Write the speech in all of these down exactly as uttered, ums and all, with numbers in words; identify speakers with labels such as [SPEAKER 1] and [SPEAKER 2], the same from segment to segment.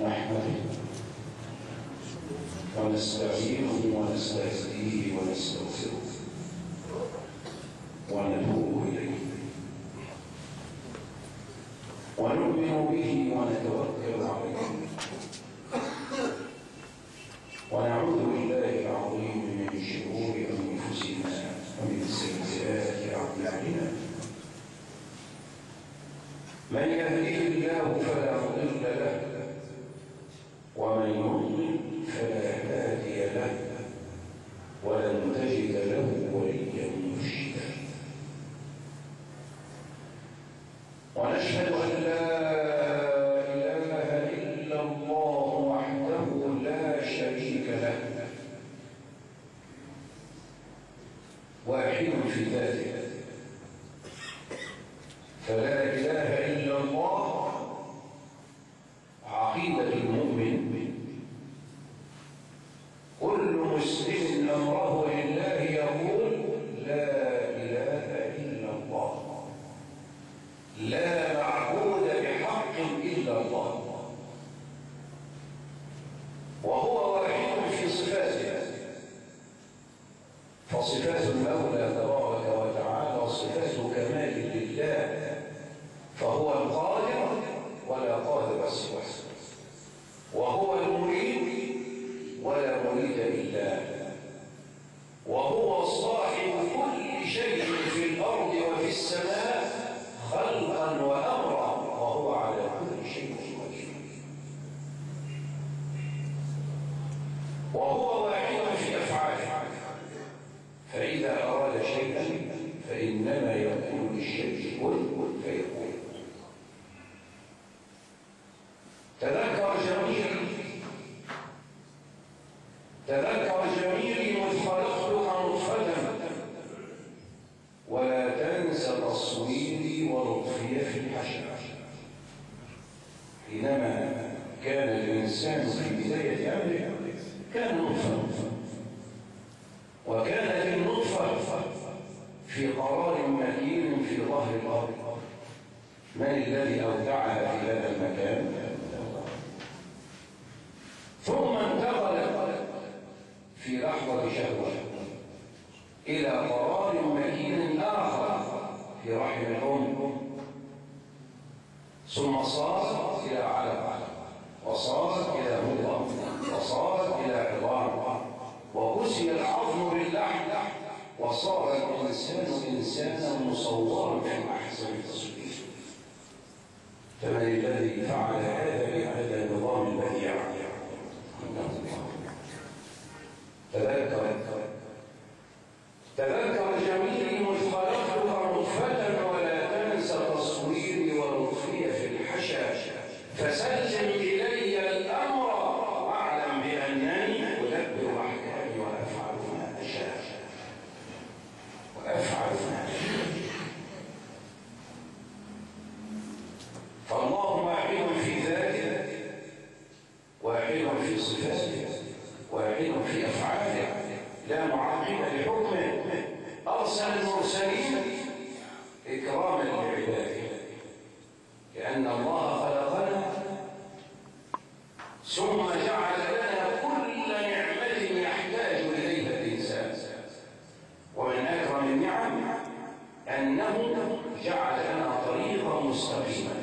[SPEAKER 1] نحمده ونستعينه ونستهديه ونستغفره ونتوب إليه ونؤمن به ونتوكل عليه ونعوذ بالله العظيم من شرور أنفسنا ومن سيئات أعمالنا. من يهده الله فلا مضل له ومن يضلل فلا هادي له ولن تجد له وليا مرشدا. ونشهد أن لا إله إلا الله وحده لا شريك له واحد في ذاته فلا إله إلا الله عقيدة المؤمن. كل مسلم أمره لله يقول لا إله إلا الله، لا معبود بحق إلا الله، وهو واحد في صفاته. فصفات المولى تبارك وتعالى صفات كمال لله، فهو القادر ولا قادر سواه، وهو المريد ولا مريد إلا، وهو صاحب كل شيء في الأرض وفي السماء خلقا وأمرا، وهو على كل شيء وكيل. وهو واحد في أفعاله، فإذا أراد شيئا فإنما يقول للشيء كن فيكون. تذكر جميل تذكر جميلي مذ خلقتك نطفة ولا تنس تصويري ولطفي في الحشر. حينما كان الإنسان في بداية أمره كان نطفة، وكانت النطفة في قرار مكين في ظهر الأرض. من الذي أودعها في هذا المكان؟ ثم انتقل في لحظة شهوة إلى قرار مكين آخر في رحم الأم، ثم صار إلى علق، وصار إلى مضغة، وصار إلى عظام، وكسي العظم باللحم، وصار الإنسان إنسانا مصورا في أحسن تصوير. فمن الذي فعل هذا بهذا النظام البديع؟ تذكر تذكر جميلي مذ خلقتك نطفة ولا تنس تصويري ولطفي في الحشا، فسلم إلي الأمر واعلم بأنني أدبر أحكامي وأفعل ما أشاء وأفعل ما أشاء. فالله واحد في ذاته، واحد في صفاته، واحد في أفعاله، لا معقب لحكمه. أرسل المرسلين إكراما لعباده، لأن الله خلقنا ثم جعل لنا كل نعمة يحتاج إليها الإنسان. ومن أكرم النعم أنه جعل لنا طريقا مستقيما،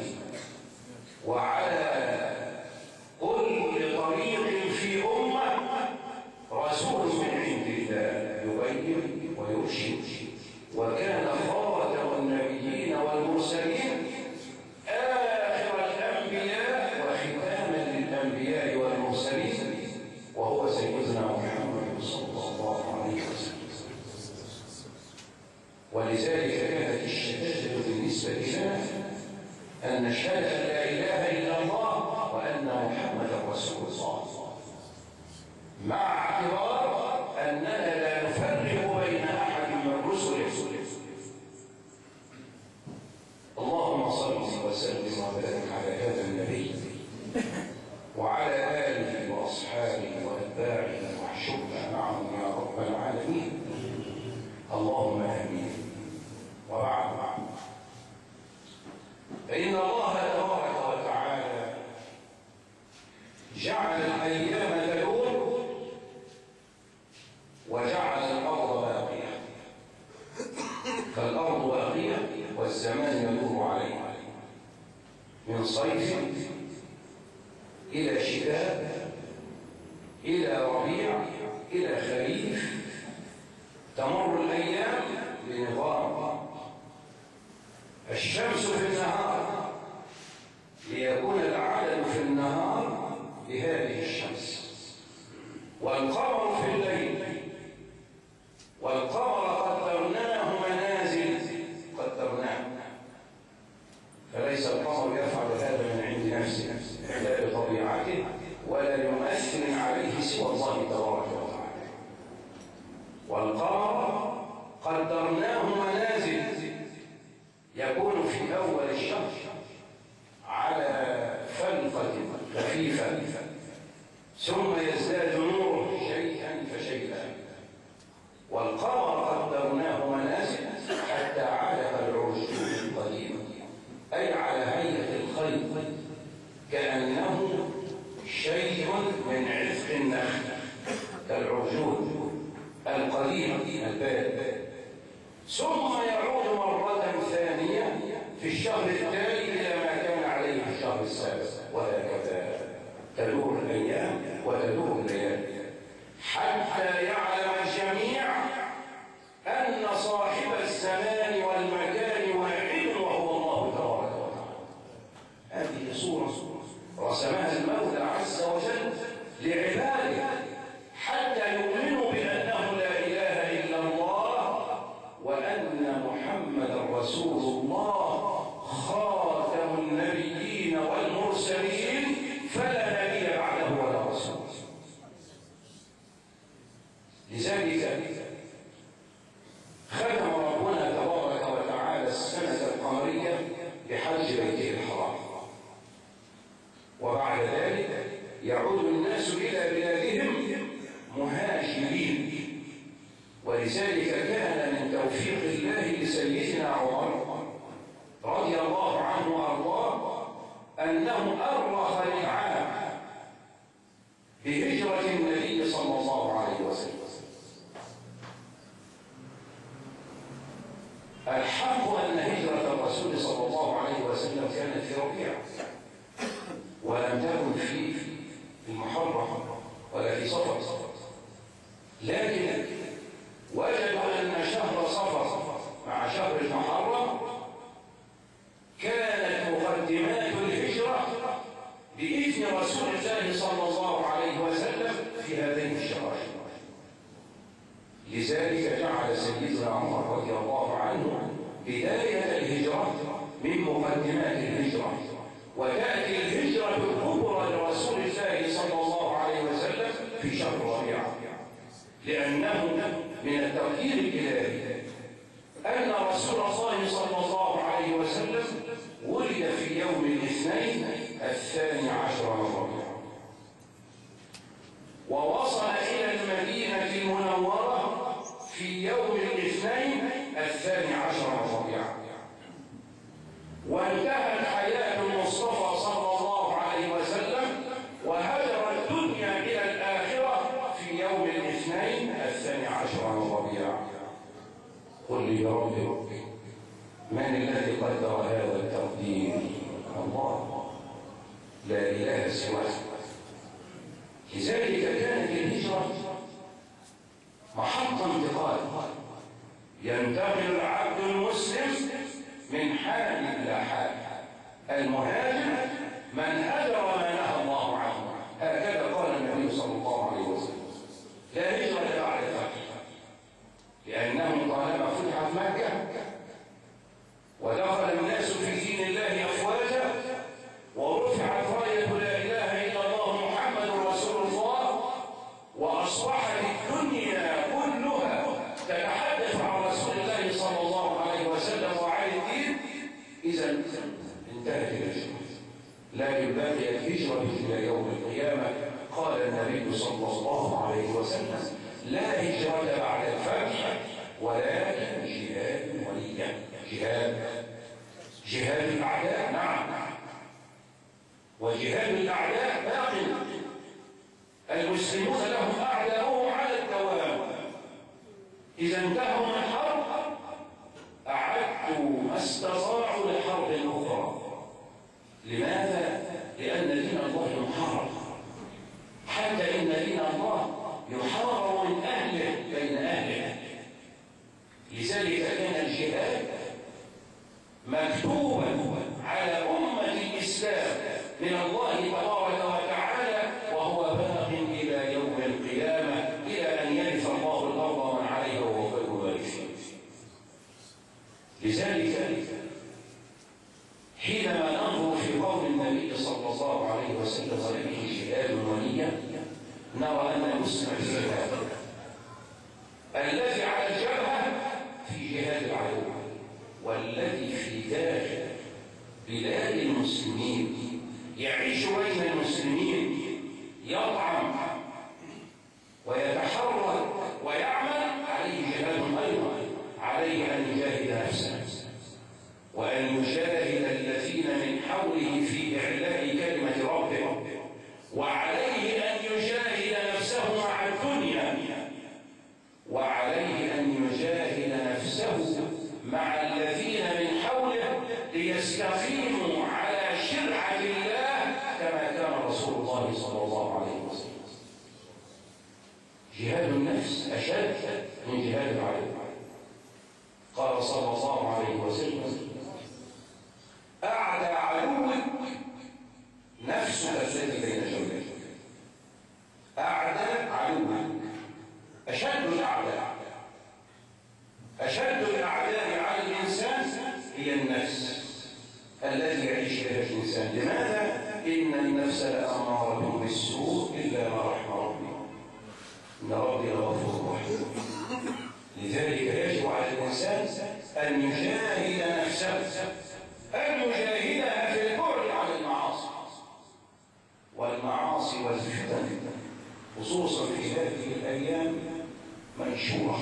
[SPEAKER 1] وعلى كل طريق في أمة رسول من عند الله يبين ويرشد. وكان خاتم النبيين والمرسلين آخر الأنبياء وختاما للأنبياء والمرسلين، وهو سيدنا محمد صلى الله عليه وسلم. ولذلك كانت الشهادة بالنسبة لنا أن نشهد أن لا إله إلا الله وأن محمدا رسول الله، مع اعتبار أننا لا نفرق بين أحد من رسله. اللهم صل وسلم وبارك على هذا النبي وعلى آله وأصحابه وأتباعه واحشرنا معهم يا رب العالمين. اللهم آمين. وبعد، فإن الله تبارك وتعالى من صيف إلى شتاء إلى ربيع إلى خريف، تمر الأيام بنظام. الشمس في النهار ليكون العدد في النهار بهذه الشمس، والقمر في الليل، والقمر قدرناه منازل قدرناه، فليس القمر يفعل هذا من عند نفسه لا بطبيعته ولا يؤثر عليه سوى الله تبارك وتعالى. والقمر قدرناه منازل، يكون في أول الشهر على فلقة خفيفة، ثم يزداد نوره شيئا فشيئا. والقمر قدرناه منازل حتى علق العرجون القديم، أي على هيئة الخيط كأنه شيء من عفق النخل كالعرجون القديم البارد، ثم يعود مرة ثانية في الشهر التالي إلى ما كان عليه في الشهر السابق، وهكذا تدور الأيام وتدور الليالي حتى يعلم الجميع أن صاحب الزمان والمكان واحد وهو الله تبارك وتعالى. هذه صورة رسمها المولى عز وجل لعباده حتى يؤمنوا بأنه لا إله إلا الله وأن محمدا رسول الله خاتم النبيين والمرسلين، فلا نبي بعده ولا رسول. لذلك ختم ربنا تبارك وتعالى السنة القمرية بحج بيته الحرام، وبعد ذلك يعود الناس إلى بلادهم مهاجرين. ولذلك كان من توفيق الله لسيدنا عمر رضي الله عنه وارضاه أنه أرخ العام بهجرة النبي صلى الله عليه وسلم. الحق أن هجرة الرسول صلى الله عليه وسلم كانت في ربيع، ولم تكن في المحرم ولا في صفر، لكن وجدوا أن شهر صفر مع شهر المحرم كانت مقدمات الهجرة بإذن رسول الله صلى الله عليه وسلم في هذين الشهرين. لذلك جعل سيدنا عمر رضي الله عنه بداية الهجرة من مقدمات الهجرة، وتأتي الهجرة الكبرى لرسول الله صلى الله عليه وسلم في شهر ربيع، لأنه من التقدير الإلهي أن رسول الله صلى الله عليه وسلم ولد في يوم الاثنين الثاني عشر من ربيع، ووصل إلى المدينة المنورة في يوم الاثنين الثاني عشر من ربيع، وانتهت حياة المصطفى صلى الله عليه وسلم وهجر الدنيا إلى الآخرة في يوم الاثنين الثاني عشر من ربيع. قل لي يا رب من الذي قدر هذا التقدير؟ الله، لا إله سواه. لذلك كانت الهجرة محط انتقال، ينتقل العبد المسلم من حال إلى حال. المهاجر من هجر ما نهى الله عنه، هكذا قال النبي صلى الله عليه وسلم. لا هجرة بعد الفتح، لأنه طالما فتحت مكة ودخل الناس في دين الله أفواجا ورفعت راية لا إله إلا الله محمد رسول الله، وأصبحت الدنيا كلها تتحدث عن رسول الله صلى الله عليه وسلم وعن الدين، إذا انتهت الهجرة. لكن بقيت الهجرة إلى يوم القيامة. قال النبي صلى الله عليه وسلم: لا هجرة بعد الفتح ولكن جهاد وليا. جهاد جهاد الأعداء، نعم، وجهاد الأعداء باق. المسلمون لهم أعداؤهم على الدوام، إذا انتهوا من حرب أعدوا ما استطاعوا لحرب أخرى. لماذا؟ مكتوبا على أمة الإسلام من الله تبارك وتعالى، وهو باق إلى يوم القيامة، إلى أن يرث الله الأرض ومن عليها وهو خير الوارثين. لذلك حينما ننظر في قول النبي صلى الله عليه وسلم وله جهاد ونية، نرى أن المسلم في جهاد، الذي على الجبهة في جهاد العدو، والذي في داخل بلاد المسلمين يعيش بين المسلمين، يطعم ويتحرك ويعمل، عليه جهاد أيضا، عليه أن يجاهد نفسه وأن يجاهد الذين من حوله في إعلاء كلمة ربه، وعليه أن يجاهد نفسه مع الدنيا، وعليه أن يجاهد نفسه مع الذين من حوله ليستقيموا على شرعة الله كما كان رسول الله صلى الله عليه وسلم. جهاد النفس أشد من جهاد العدو. قال صلى الله عليه وسلم: أعدى عدوك نفسك التي بين جنبيك. أعدى عدوك، أشد الأعداء، أشد الأعداء على الإنسان هي النفس التي يعيش بها الإنسان. لماذا؟ إن النفس لأمارة بالسوء إلا ما رحم ربي، إن ربي لغفور رحيم. لذلك يجب على الإنسان أن يجاهد نفسه، أن يجاهدها في البعد عن المعاصي والمعاصي والفتن، خصوصا في هذه الأيام منشورة.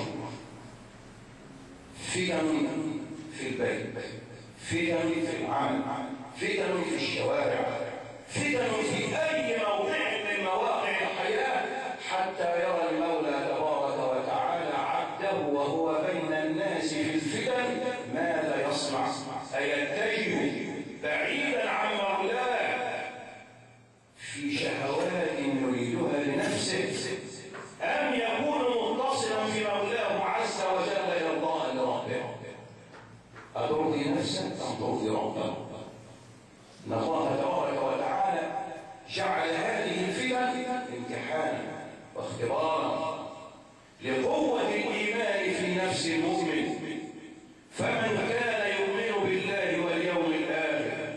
[SPEAKER 1] فتن في البيت، فتن في العمل، فتن في الشوارع، فتن في أي موضع من مواقع الحياة، حتى يرى المولى تبارك وتعالى عبده وهو بين الناس في الفتن ماذا يصنع؟ أيتجه بعيدا عن مولاه في شهوات يريدها لنفسه، أم يكون متصلا في مولاه عز وجل يرضى لربه؟ أترضي نفسك أم ترضي ربك؟ إن الله تبارك وتعالى جعل هذه الفتن امتحانا واختبارا لقوة الإيمان في نفس المؤمن. فمن كان يؤمن بالله واليوم الآخر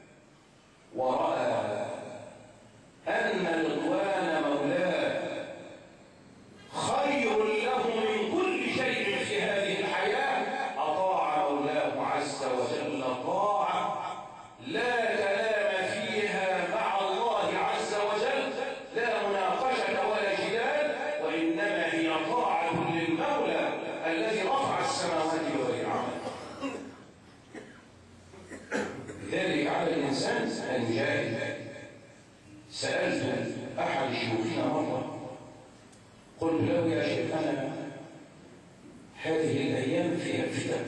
[SPEAKER 1] ورأى أن رضوان مولاه خير له من كل شيء في هذه الحياة، أطاع مولاه عز وجل طاعة لا كلام فيها مع الله عز وجل، لا مناقشة ولا جدال، وإنما هي طاعة للمولى الذي رفع السماوات والأرض. لذلك على الإنسان أن يجاهد. سألت أحد شيوخنا مرة، قلت له: يا شيخنا، هذه الأيام فيها فتن،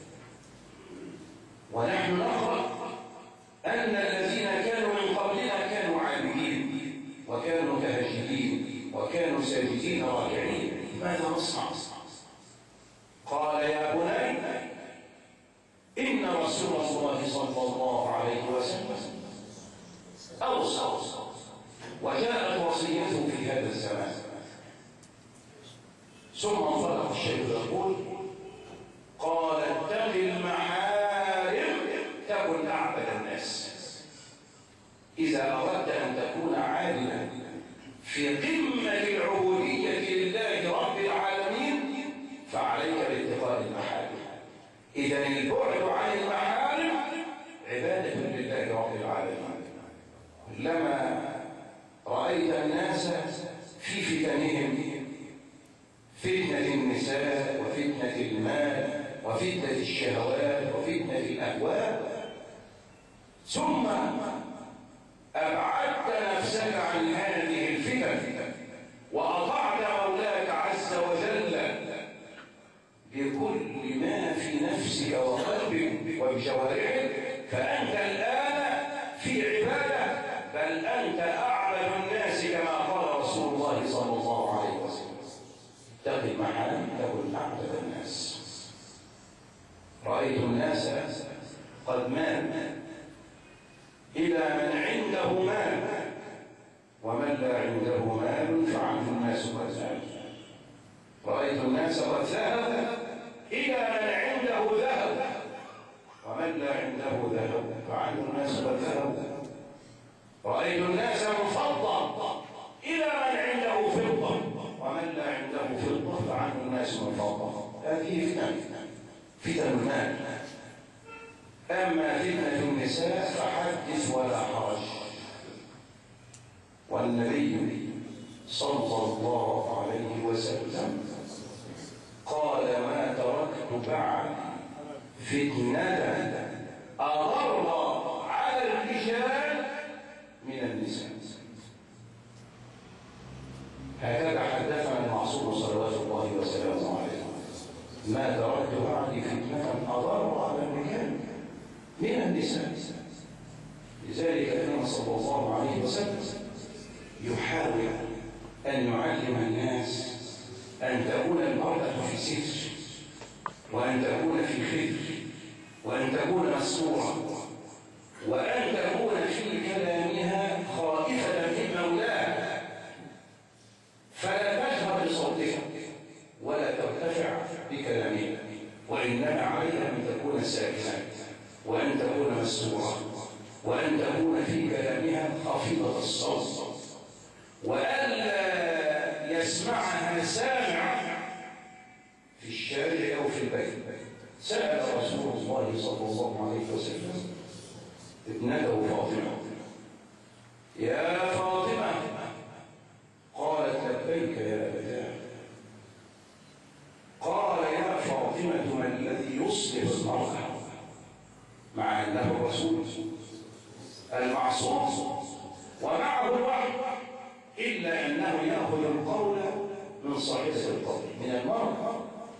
[SPEAKER 1] ونحن نقرأ أن الذين كانوا من قبلنا كانوا عابدين وكانوا متهجدين وكانوا ساجدين راكعين، ماذا نصنع؟ قال: يا بني، إن رسول الله صلى الله عليه وسلم أوصى وجاءت وصيته في هذا الزمان. ثم انطلق الشيخ يقول: قال: اتق المحارم تكن أعبد الناس. إذا أردت أن تكون عالما في قمة العبودية لله رب العالمين فعليك باتقاء المحارم. إذا البعد عن المحارم عبادة لله رب العالمين. لما رأيت الناس في فتنهم، فتنة النساء وفتنة المال وفتنة الشهوات وفتنة الأهواء، ثم أبعدت نفسك عن هذه الفتن وأطعت مولاك عز وجل بكل ما في نفسك وقلبك وبجوارحك، فأنت الآن في عبادة، بل أنت أعبد الناس كما قال رسول الله صلى الله عليه وسلم: اتق المحارم تكن أعبد الناس. رأيت الناس قد مال إلى من عنده مال، ومن لا عنده مال فعنه الناس قد ذهبوا. رأيت الناس قد ذهبوا إلى من عنده ذهب، ومن لا عنده ذهب فعنه الناس قد ذهبوا. رأيت الناس منفضة إلى من عنده فضة، ومن لا عنده فضة فعنه الناس منفضة. هذه فتن، فتن المال. أما فتنة النساء فحدث ولا حرج. والنبي صلى الله عليه وسلم قال: ما تركت بعد فتنة أضر على الرجال من النساء. هكذا حدثنا المعصوم صلوات الله وسلامه عليه: ما تركت بعد فتنة أضر على الرجال من النساء. لذلك كان صلى الله عليه وسلم يحاول أن يعلم الناس أن تكون المرأة في ستر، وأن تكون في خير، وأن تكون مستورة، وأن تكون في كلامها خائفة من مولاها، فلا تجهر بصوتها ولا ترتفع بكلامها، وإنما عليها أن تكون ساكنة، وأن تكون مستورة، وأن تكون في كلامها خافضة الصوت، وألا يسمعها سامع في الشارع أو في البيت. سأل رسول الله صلى الله عليه وسلم ابنته فاطمة: يا فاطمة، قالت: لبيك يا أبتاه. قال: يا فاطمة، ما الذي يصلح المرأة؟ مع أنه الرسول المعصوم ومعه الوحي، إلا أنه يأخذ القول من صاحبة القول من المرأة.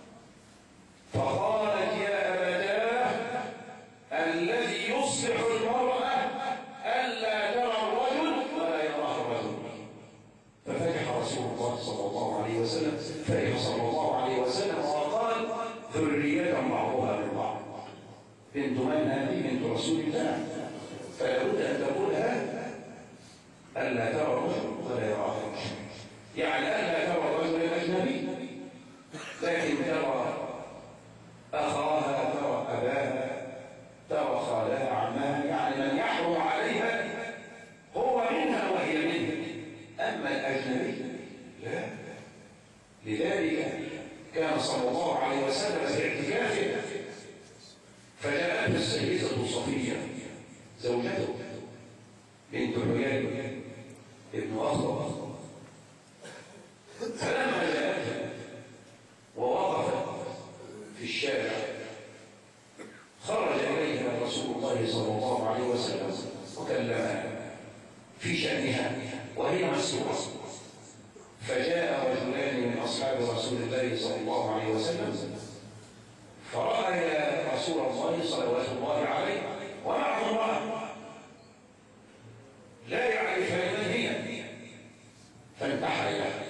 [SPEAKER 1] فقالت: يا أبتاه، الذي يصلح المرأة ألا ترى الرجل ولا يراه الرجل. ففتح رسول الله صلى الله عليه وسلم فرح صلى الله عليه وسلم وقال: ذرية بعضها من بعض. بنت من هذه؟ بنت رسول الله، فلا بد أن تقول هذا: ألا ترى الرجل ولا يراه الرجل، يعني ألا ترى الرجل الأجنبي، لكن ترى أخاها، ترى أباها، ترى خالها، عمها، يعني من يحرم عليها هو منها وهي منه. أما الأجنبي لا. لذلك كان صلى الله عليه وسلم في اعتكافه، فجاءته السيدة صفية زوجته بنت حيي ابن أخطب، فلما جاءتها ووقفت في الشارع خرج إليها رسول الله صلى الله عليه وسلم وكلمها في شأنها وهي مسروقة. فجاء رجلان من أصحاب رسول الله صلى الله عليه وسلم فرأى رسول الله صلوات الله عليه ومعه امرأة لا يعرفها من هي، فانتحر إليها،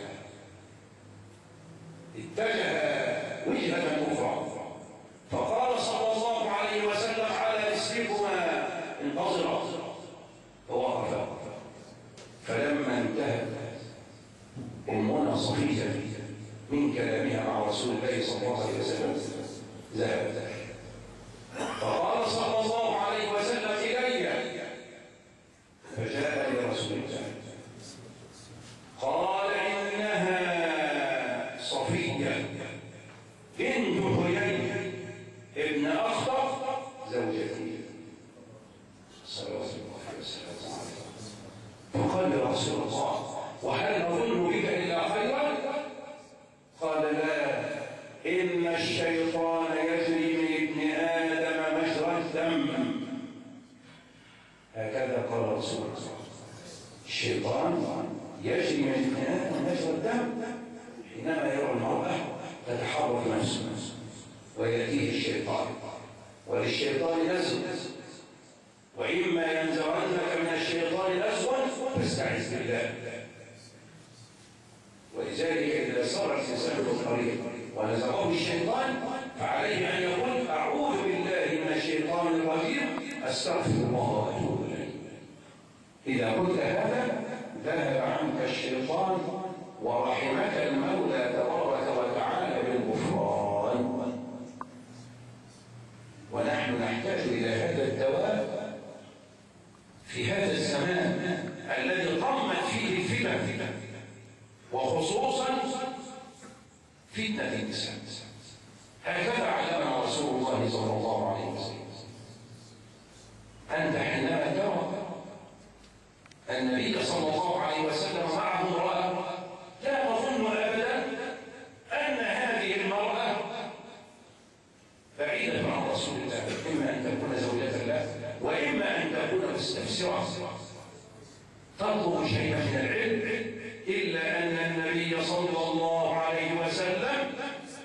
[SPEAKER 1] اتجه وجهة أخرى، فقال صلى الله عليه وسلم: على رسلكما انتظرا. فوقف. فلما انتهت أمنا صفية من كلامها مع رسول الله صلى الله عليه وسلم ذهبت. فقال صلى الله عليه وسلم: إلي. فجاء لرسول الله قال: إنها صفية بنت حيي ابن أخطب زوجتي صلوات الله وسلامه عليه. فقال يا رسول الله: وهل نظن بك إلا خيرا؟ قال: لا، إن الشيطان يجري من ابن آدم مجرى الدم. هكذا قال رسول الله: الشيطان يجري من ابن آدم مجرى الدم. حينما يرى المرأة تتحرك نفسه ويأتيه الشيطان، وللشيطان نزغ، وإما ينزغنك من الشيطان نزغ فاستعذ بالله. ولذلك إذا صار الإنسان في الطريق ونزغه الشيطان فعليه أن يقول: أعوذ بالله من الشيطان الرجيم أستغفر الله وأتوب إليه. إذا قلت هذا ذهب عنك الشيطان ورحمك المولى تبارك وتعالى بالغفران. ونحن نحتاج إلى هذا الدواء في هذا الزمان الذي طمت فيه الفتن، وخصوصا فتنة النساء. هكذا علمنا رسول الله صلى الله عليه وسلم. أنت حينما ترى النبي صلى الله عليه وسلم معه امرأة، لا تظن أبدا أن هذه المرأة بعيدة عن رسول الله، إما أن تكون زوجة له وإما أن تكون مستفسرة تطلب شيئا من العلم، إلا أن النبي صلى الله عليه وسلم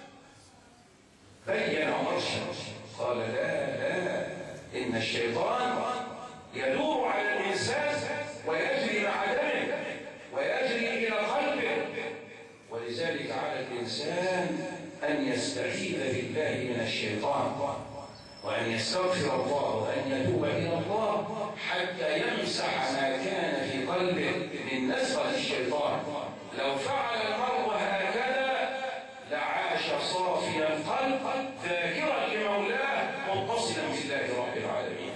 [SPEAKER 1] بين وأرشد قال لا لا إن الشيطان يدور على الإنسان ويجري مع دمه ويجري إلى قلبه، ولذلك على الإنسان أن يستعيذ بالله من الشيطان وأن يستغفر الله وأن يتوب إلى الله حتى يمسح ما كان في قلبه من نزغة الشيطان. لو فعل المرء هكذا لعاش صافي القلب ذاكرا لمولاه متصلا بالله رب العالمين.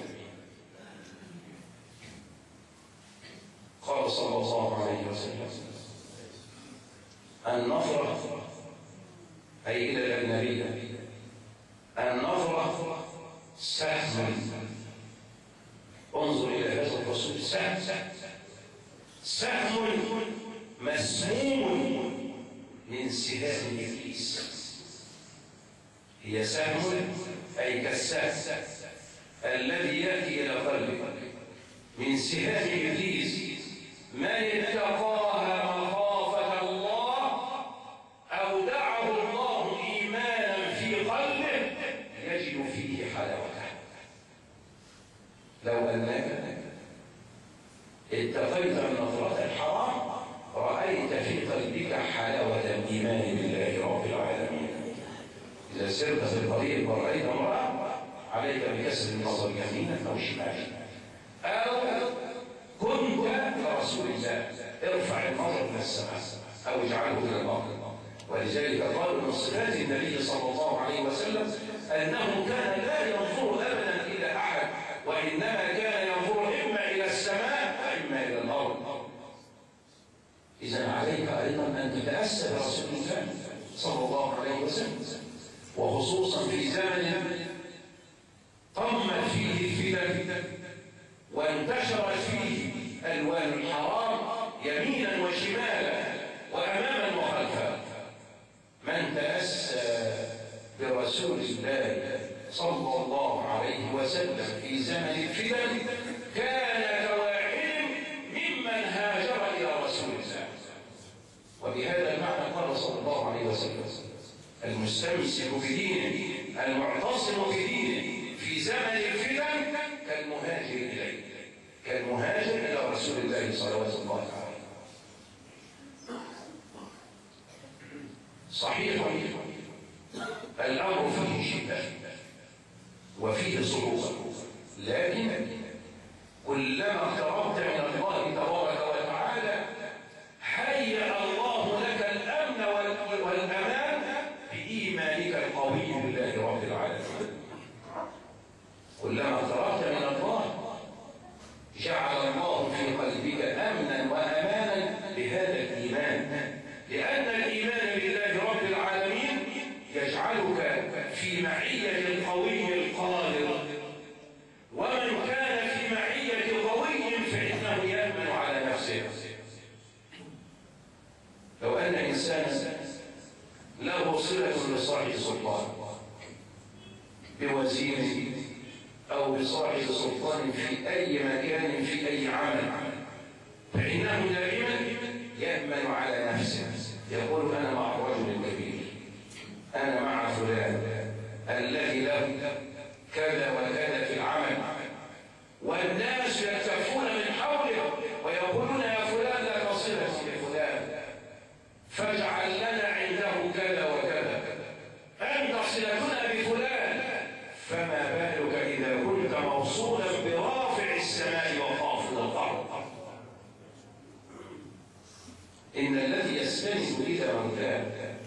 [SPEAKER 1] قال صلى الله عليه وسلم النظرة أي إلى الأجنبية، النظرة سهم. انظر إلى هذا الرسول، سهم سهم مسموم من سهام إبليس. هي سهم أي كالسهم الذي يأتي إلى قلبك من سهام إبليس. من اتقاها مخافة الله أودعه الله إيمانا في قلبه يجد فيه حلاوته. لو أنك اتقيت النظرة الحرام رأيت في قلبك حلاوة الإيمان بالله رب العالمين. إذا سرت في الطريق ورأيت امرأة عليك بكسر النظر يمينا أو شمالا، أو كنت كرسول الله ارفع النظر من السماء أو اجعله إلى الأرض. ولذلك قالوا من صفات النبي صلى الله عليه وسلم أنه كان لا ينظر أبدا إلى أحد، وإنما كان ينظر إما إلى السماء وإما إلى الأرض. إذا عليك أيضا أن تتأسى برسول الله صلى الله عليه وسلم، وخصوصا في زمن طمت فيه الفتن وانتشرت فيه ألوان الحرام يمينا وشمالا وأماما وخلفا. من تأسى برسول الله صلى الله عليه وسلم في زمن الفتن كان كواحد ممن هاجر إلى رسول الله. وبهذا المعنى قال صلى الله عليه وسلم المستمسك بدينه المعتصم بدينه في زمن الفتن كالمهاجر إليه، كالمهاجر إلى رسول الله صلوات الله عليه. صحيح الأمر فيه شدة وفيه صعوبة، لكن كلما اقتربت من الله تبارك وتعالى هيأ الله لك الأمن والأمان بإيمانك القوي بالله رب العالمين. كلما اقتربت من الله جعل الله في قلبك أمنا وأمانا بهذا الإيمان، لأن الإيمان بالله رب العالمين يجعلك في معية القوي القادر، ومن كان في معية قوي فإنه يأمن على نفسه. لو أن إنسانا له صلة لصاحب سلطان بوزير أو بصاحب سلطان في أي مكان في أي عمل، فإنه دائما يأمن على نفسه، يقول أنا مع الرجل الكبير، أنا مع فلان الذي له كذا وكذا في العمل، والناس يلتفون من حوله ويقولون يا فلان لك صلة بفلان فاجعل لنا عنده كذا وكذا، أنت صلتنا بفلان، فما بالك إذا كنت موصولا إن الذي يستند إلى مولاه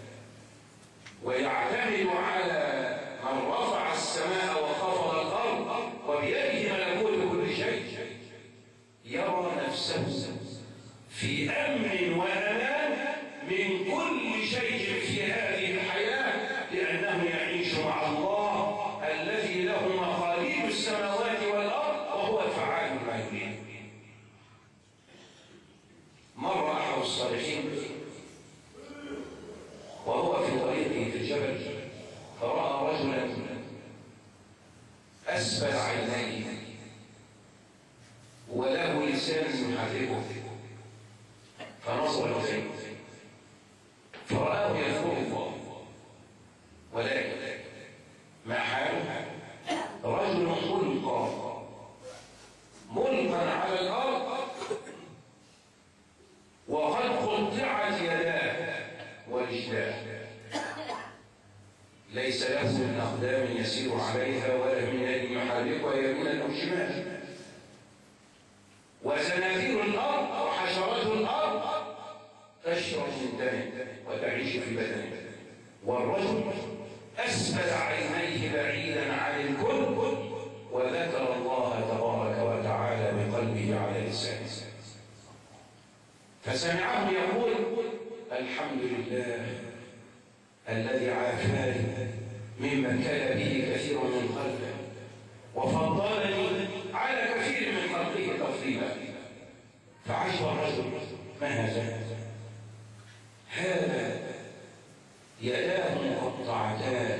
[SPEAKER 1] ويعتمد على من رفع السماء وخفض الأرض وبيده ملكوت كل شيء يرى نفسه في أمن وأمان من كل شيء في هذه الحياة، لأنه يعيش مع الله الذي له مقاليد السماوات والأرض وهو الفعال لما يريد. مر أحد الصالحين وهو في طريقه في الجبل فرأى رجلا أسفل عينيه وله لسان يحركه، فنظر إليه فرآه يذكر الله، ولكن ما حاله؟ رجل ملقى ملقى على الأرض وقد قطعت يداه ورجلاه، ليس له من أقدام يسير عليها ولا من يد يحركها يمينا أو شمالا، وزنافير الأرض وحشرات الأرض تشرب من دمه وتعيش في بدنه، والرجل أسفل عينيه بعيدا عن الكل وذكر الله تبارك وتعالى بقلبه على لسانه، فسمعه يقول الحمد لله الذي عافاني مما كان به كثير من خلقه وفضلني على كثير من خلقه تفضيلا. فعجب الرجل، ما هذا؟ هذا يداه مقطعتان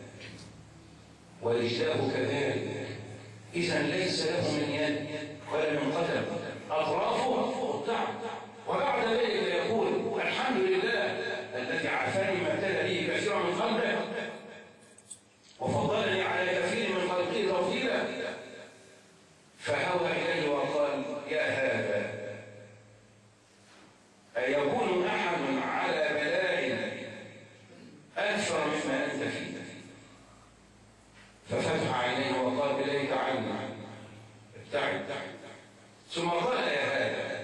[SPEAKER 1] ورجلاه كذلك، إذا ليس له من يد ولا من قدم، أطرافه قطعت. وبعد ذلك يقول الحمد لله الذي عافاني ما ابتلى به كثيرا من خلقه وفضلني على كثير من خلقه تفضيلا. فهوى إليه وقال يا هذا أيكون أحد على بلاء أكثر مما أنت فيه؟ ففتح عينيه وقال إليك عني ابتعد. ثم قال يا هذا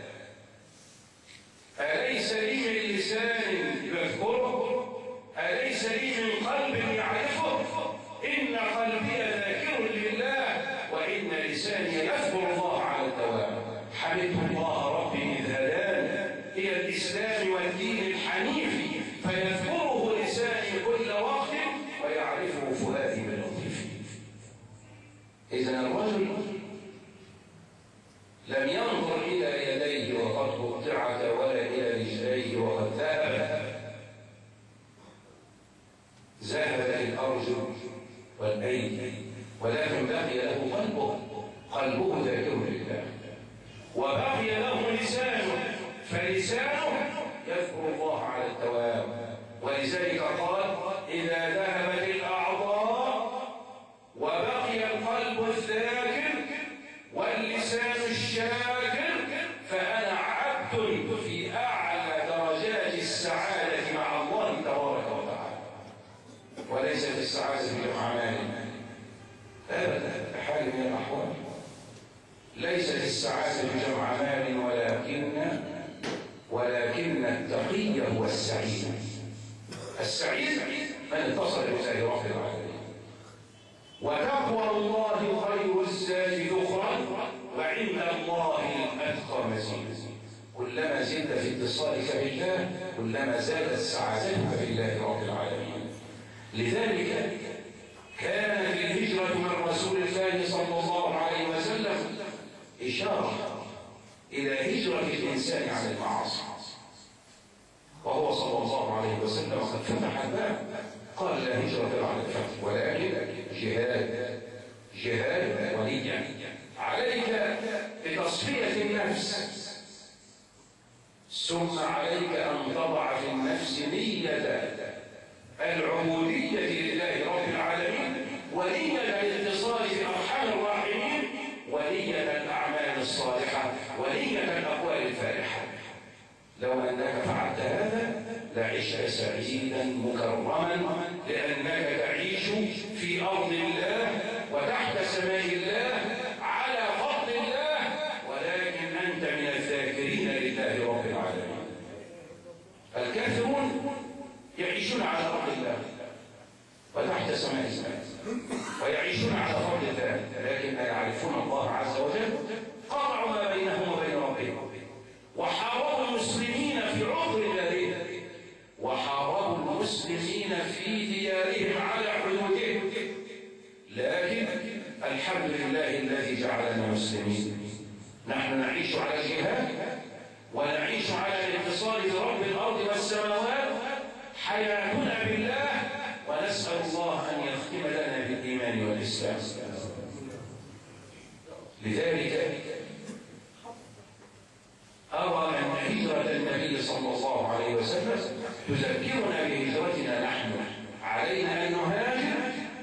[SPEAKER 1] أليس لي من لسان يذكره؟ أليس لي من قلب يعرفه؟ إن قلبي ذاكر لله وإن لساني يذكر الله على الدوام. حمدت الله ربي إذ هداني إلى الإسلام والدين الحنيف، فيذكره لساني كل وقت ويعرفه فؤادي بلطفه. إذن الرجل لم ينظر إلى يديه وقد قطعت ولا إلى رجليه وقد ذهب ذهبت الأرجل والأيدي، ولكن بقي له قلبه، قلبه ذاكر لله، وبقي له لسانه، فلسانه يذكر الله على الدوام. ولذلك قال إذا ذهبت الأعضاء وبقي القلب الذاكر واللسان الشاكر فأنا عبد في أعلى درجات السعادة مع الله تبارك وتعالى. وليست السعادة بجمع مال أبدا بحال من الأحوال، ليست السعادة بجمع مال، ولكن ولكن التقي هو السعيد. السعيد من اتصل بزاد رب العالمين. وتقوى الله خير الزاد ذخرا وعند الله الأتقى مزيد. كلما زدت في اتصالك بالله كلما زادت سعادتك بالله رب العالمين. لذلك كانت الهجرة من رسول الله صلى الله عليه وسلم إشارة إلى هجرة الإنسان عن المعاصي، وهو صلى الله عليه وسلم قد فتح الباب قال لا هجرة على الفتح ولكن جهاد جهاد ونية. عليك بتصفية النفس، ثم عليك أن تضع في النفس نية العبودية لله رب العالمين، ونية الاتصال بأرحام الراحمين، ونية الأعمال الصالحة، ونية الأقوال الفالحة. لو أنك فعلت هذا لعشت سعيدا مكرما، لأنك تعيش في أرض الله وتحت سماء الله على فضل الله، ولكن أنت من الذاكرين لله رب العالمين. المسلمين؟ نحن نعيش على الجهاد ونعيش على الاتصال برب الأرض والسماوات حياتنا بالله، ونسأل الله أن يختم لنا بالإيمان والإسلام. لذلك أرى أن هجرة النبي صلى الله عليه وسلم تذكرنا بهجرتنا نحن. علينا أن نهاجر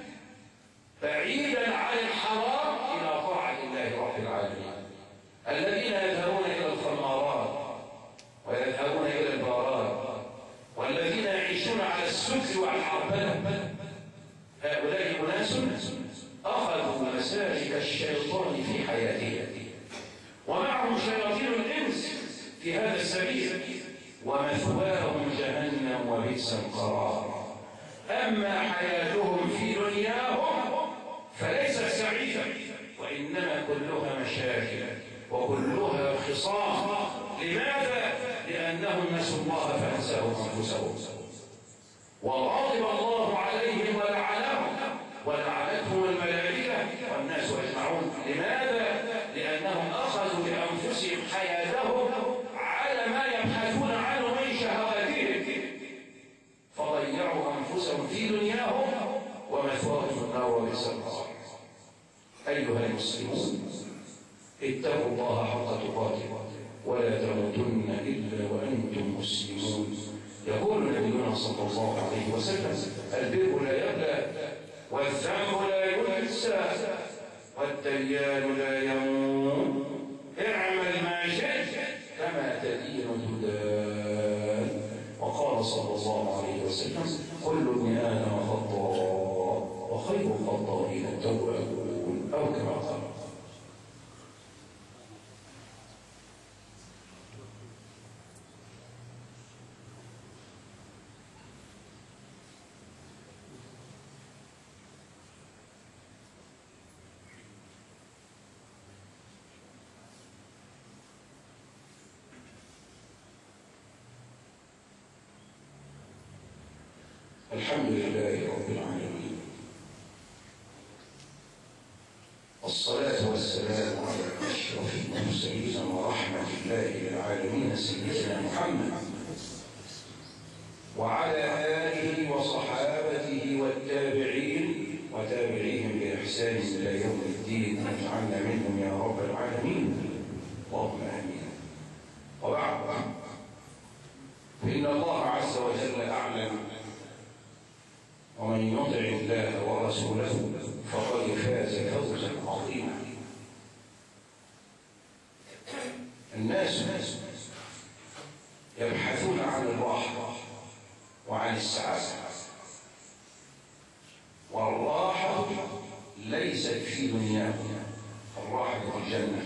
[SPEAKER 1] بعيدا عن الحرام إلى طاعة الله رب العالمين. الذين يذهبون إلى الخمارات ويذهبون إلى البارات والذين يعيشون على السكر والعربلة، هؤلاء أناس أخذوا مسالك الشيطان في حياتهم، ومعهم شياطين الإنس في هذا السبيل، ومثواهم جهنم وبئس القرار. أما حياتهم في دنياهم فليست سعيدة، وإنما كلها مشاكل وكلها خصام. لماذا؟ لأنهم نسوا الله فأنساهم أنفسهم، وغضب الله عليهم ولعنهم ولعنتهم الملائكة والناس أجمعون. لماذا؟ لأنهم أخذوا لأنفسهم حياتهم على ما يبحثون عنه من شهواتهم، فضيعوا أنفسهم في دنياهم ومثواهم النار وبئس القرار. أيها المسلمون، اتقوا الله حق تقاته ولا تموتن إلا وأنتم مسلمون. يقول نبينا صلى الله عليه وسلم: البر لا يبلى والذنب لا ينسى والديان لا يموت، اعمل ما شئت كما تدين تدان. وقال صلى الله عليه وسلم: كل ابن آدم خطاء وخير الخطائين التوابون، أو كما قال. الحمد لله رب العالمين، والصلاة والسلام على أشرف المرسلين ورحمة الله للعالمين سيدنا محمد وعلى آله وصحابته والتابعين وتابعيهم بإحسان إلى يوم الدين، واجعلنا منهم يا رب العالمين، اللهم آمين. وبعد، فإن الله عز وجل أعلم، ومن يطع الله ورسوله فقد فاز فوزا عظيما. الناس يبحثون عن الراحة وعن السعادة، والراحة ليست في دنياهم، الراحة في الجنة،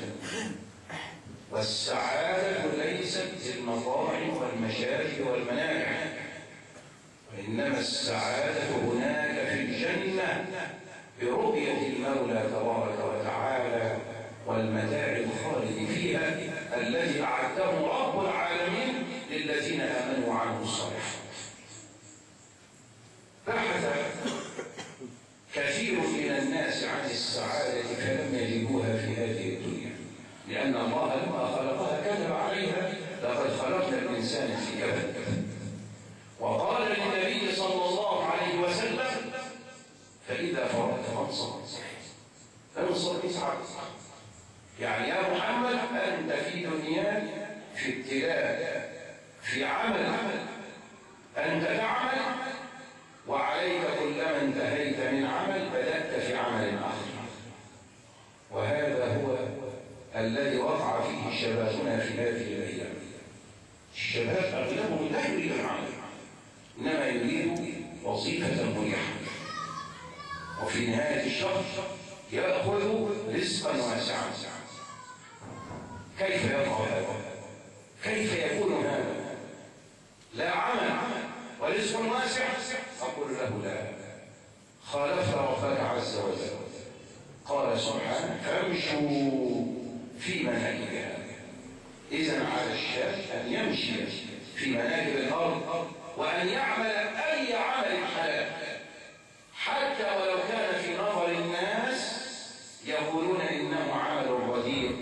[SPEAKER 1] والسعادة ليست في المطاعم والمشارب والمنافع، وإنما السعادة هناك في الجنة برؤية المولى تبارك وتعالى والمتاع الخالد فيها الذي أعده رب العالمين للذين آمنوا وعملوا الصالحات. بحث كثير من الناس عن السعادة فلم يجدوها في هذه الدنيا، لأن الله لما خلقها كتب عليها: لقد خلقنا الإنسان في كبد. وقال للنبي صلى الله عليه وسلم: فإذا فرغت فانصب، فانصب اسعد. يعني يا محمد، أنت في دنياك في ابتلاء، في عمل، أنت تعمل، وعليك كلما انتهيت من عمل بدأت في عمل آخر. وهذا هو الذي وقع فيه شبابنا في هذه الأيام. الشباب أغلبهم لا يريد العمل، إنما يريد وظيفة مريحة، وفي نهاية الشهر يأخذ رزقا واسعا. كيف يقع هذا؟ كيف يكون هذا؟ لا عمل ورزق واسع؟ أقول له: لا، خالفت ربك عز وجل. قال سبحانه: فامشوا في مناكبها. إذن على الشاب أن يمشي في مناكب الأرض وأن يعمل أي عمل حلال، حتى ولو كان في نظر الناس يقولون إنه عمل رديء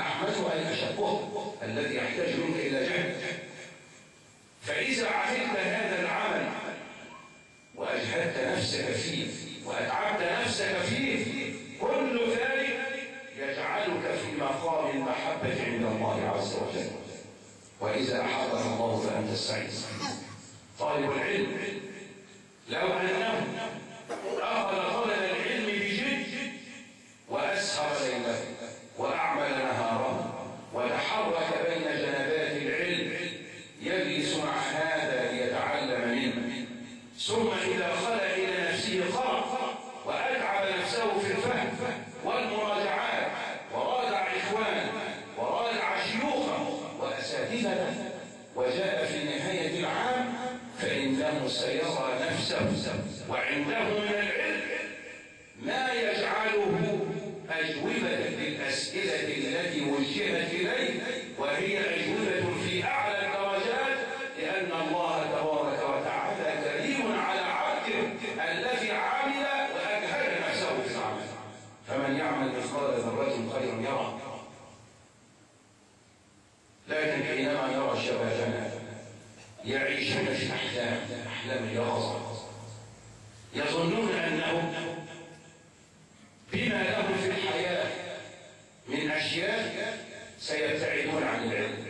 [SPEAKER 1] أحمده أي أشقه الذي يحتاج منك إلى جهد. فإذا عملت هذا العمل وأجهدت نفسك فيه وأتعبت نفسك فيه، كل ذلك يجعلك في مقام المحبة عند الله عز وجل. وإذا أحبك الله فأنت السعيد. طالب العلم لو أنه أخذ طلب العلم بجد وأسهر ليله وأعمل نهاره وتحرك بين جنبات العلم يجلس مع هذا ليتعلم منه، ثم إذا خلى إلى نفسه قرأ وأتعب نفسه في الفهم والمراجعات وراجع إخوانه وراجع شيوخه وأساتذته وجاء في نهاية العام، فإنه سيرى نفسه وعنده من العلم ما يجعله أجوبة للأسئلة التي وجهت إليه، وهي أجوبة في أعلى الدرجات، لأن الله تبارك وتعالى كريم على عبده الذي عمل وأجهد نفسه في العمل. فمن يعمل مثقال ذرة خيرا يرى. لكن حينما يرى شبابنا يعيشون في أحلام أحلام اليقظة، يظنون أنهم بما لهم في الحياة من أشياء سيبتعدون عن العلم.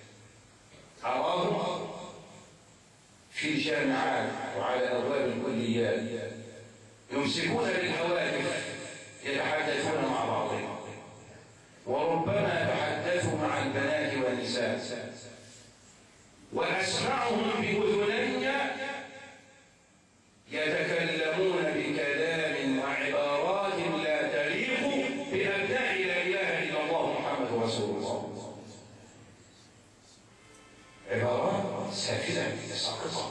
[SPEAKER 1] أراهم في الجامعات وعلى أبواب الكليات يمسكون بالهواتف يتحدثون مع بعضهم، وربما يتحدثوا مع البنات والنساء، وأسمعهم بأذني يتكلمون بكلام وعبارات لا تليق بأبناء لا إله إلا الله محمد رسول الله. عبارات سافلة ساقطة.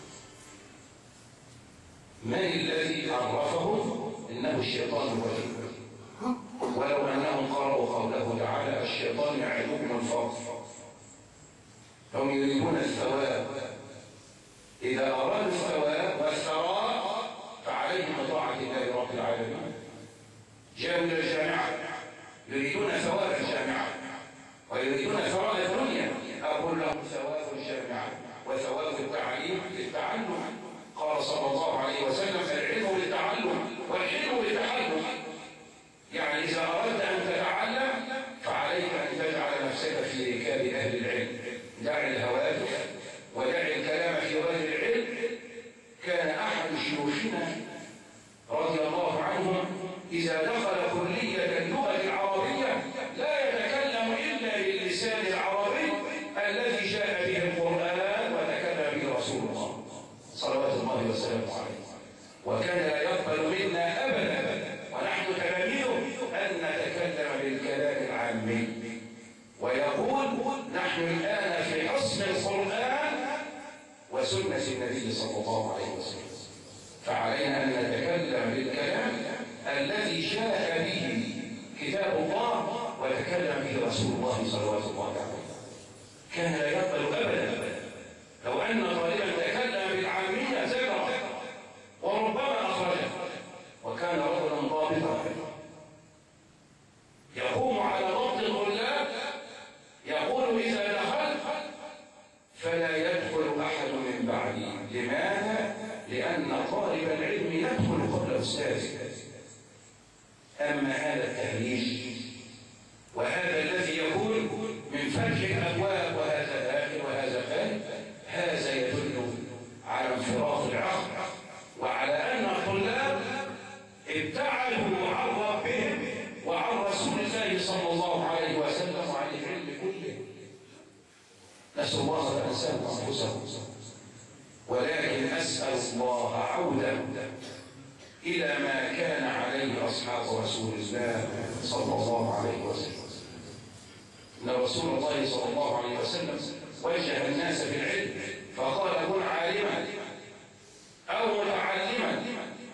[SPEAKER 1] من الذي عرفهم؟ إنه الشيطان الرجيم. ولو أنهم قرأوا قوله تعالى الشيطان يعدكم الفقر، هم يريدون الثواب. إذا أرادوا الثواب والثراء فعليهم طاعة الله رب العالمين. جاءوا إلى الجامعة يريدون ثواب الجامعة ويريدون ثراء الدنيا، أقول لهم ثواب الجامعة وثواب التعليم للتعلم. قال صلى الله عليه وسلم العلم للتعلم والعلم للتحلم. يعني إذا أردت أن تتعلم فعليك أن تجعل نفسك في ركاب أهل العلم. دع الهواتف ودع الكلام في غير العلم. كان أحد شيوخنا رضي الله عنه إذا دخل كلية اللغة العربية لا يتكلم إلا باللسان العربي الذي جاء به القرآن وتكلم به رسول الله صلوات الله وسلامه عليه. وكان لا يقبل منا أبدا ونحن تلاميذه أن نتكلم بالكلام العامي، ويقول نحن الآن في حسن القرآن وسنة النبي صلى الله عليه وسلم، فعلينا أن نتكلم بالكلام الذي جاء به كتاب الله وتكلم به رسول الله صلوات الله عليه وسلم. كان لا يقبل أبدا لو أن طالبا تكلم بالعامية زجر وربما أخرجه. وكان رجلا ضابطا يقوم على ضبط الطلاب، يقول إذا دخلت فلا يدخل أحد من بعدي. لماذا؟ لأن طالب العلم يدخل قبل أستاذه. أما هذا التهريج وهذا الذي يكون من فتح الأبواب وهذا داخل وهذا خارج، هذا يدل على انفراط العقل وعلى أن الطلاب ابتعدوا عن ربهم وعن رسول الله صلى الله عليه وسلم وعن العلم كله. نسأل الله أن نسأل أنفسهم، ولكن أسأل الله عودة إلى ما كان عليه أصحاب رسول الله صلى الله عليه وسلم. إن رسول الله صلى الله عليه وسلم وجه الناس بالعلم فقال كن عالما أو متعلما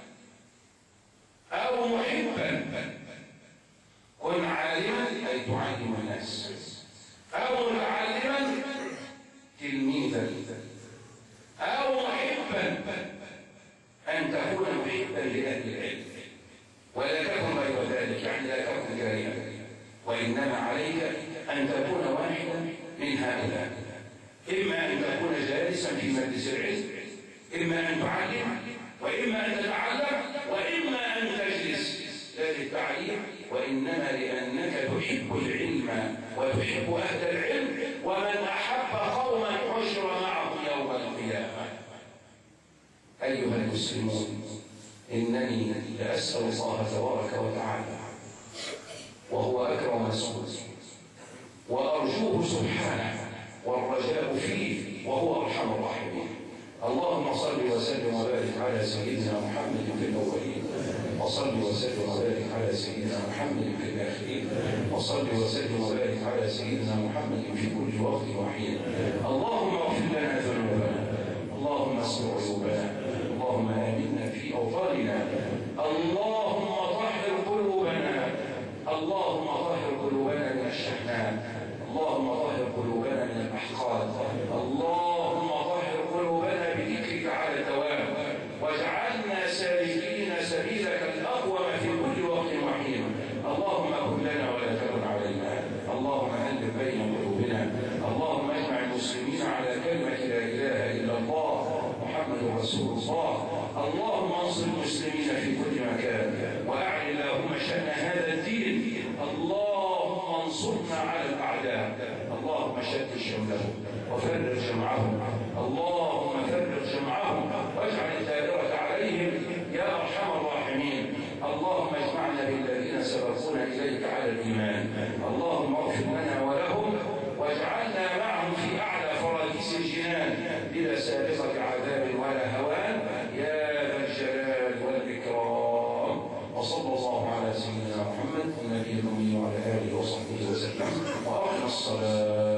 [SPEAKER 1] أو محبا. كن عالما أي تعلم الناس، أو متعلما تلميذا، أو محبا أن تكون محبا لأهل العلم ولا تكن غير ذلك، يعني لا تكن جاريا. وإن وإنما عليك أن تكون واحدا من هؤلاء، إما أن تكون جالسا في مجلس العلم، إما أن تعلم، وإما أن تتعلم، وإما أن تجلس لا للتعليم وإنما لأنك تحب العلم وتحب أهل العلم، ومن أحب قوما حشر معهم يوم القيامة. أيها المسلمون، إنني لأسأل الله تبارك وتعالى وهو أكرم مسؤول، وأرجوه سبحانه والرجاء فيه وهو أرحم الراحمين. اللهم صل وسلم وبارك على سيدنا محمد في الأولين، وصل وسلم وبارك على سيدنا محمد في الآخرين، وصل وسلم وبارك على سيدنا محمد في كل وقت وحين. اللهم اغفر لنا ذنوبنا، اللهم استر عيوبنا، اللهم آمنا في أوطاننا، اللهم طهر قلوبنا، اللهم طهر قلوبنا من الشحناء، اللهم طهر قلوبنا من الأحقاد، اللهم طهر قلوبنا بذكرك على الدوام، واجعلنا سالكين سبيلك الأقوم في كل وقت وحين. اللهم كن لنا ولا تكن علينا، اللهم ألف بين قلوبنا، اللهم اجمع المسلمين على كلمة لا إله إلا الله محمد رسول الله. اللهم انصر المسلمين في كل مكان، وأعل اللهم شأن هذا الدين. اللهم انصرنا على الأعداء، اللهم شتت شملهم وفرق جمعهم، اللهم فرق جمعهم واجعل الدائرة عليهم يا أرحم الراحمين. اللهم اجمعنا بالذين سبقونا إليك على الإيمان، اللهم اغفر لنا ولهم واجعلنا معهم في أعلى فراديس الجنان بلا سابقة عذاب ولا هوان يا ذا الجلال والإكرام. وصلى الله على سيدنا محمد النبي الأمي وعلى آله وصحبه وسلم، وأقم الصلاة.